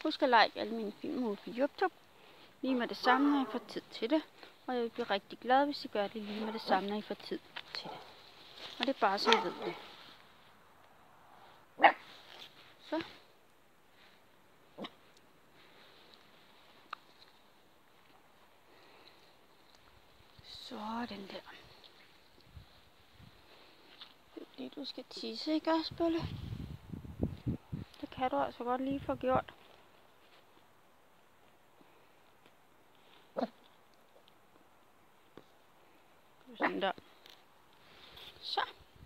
Husk at like alle mine film ud på YouTube. Lige med det samme, når I får tid til det. Og jeg vil blive rigtig glad, hvis I gør det lige med det samme, når I får tid til det. Og det er bare så I ved det. Så. Sådan der. Det er fordi, du skal tisse, ikke også, Bølle? Det kan du altså godt lige få gjort. Sådan der. Så.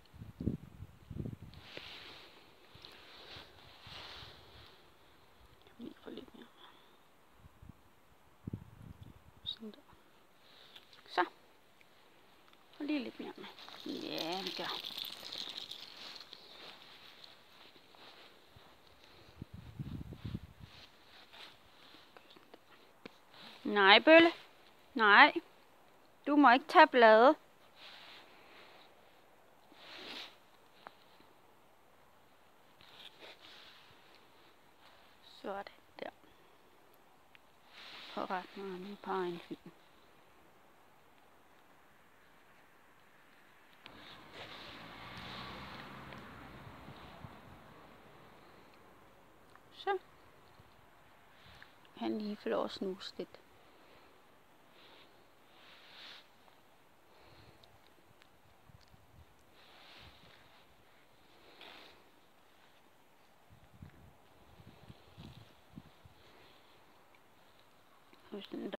Lige få lidt mere. Sådan der. Så. Og lige lidt mere med. Ja, det gør. Nej, Bølle. Nej. Du må ikke tage blade. Sådan der. På ret meget på en film. Så. Han lige får lov at snuse lidt. Sådan der.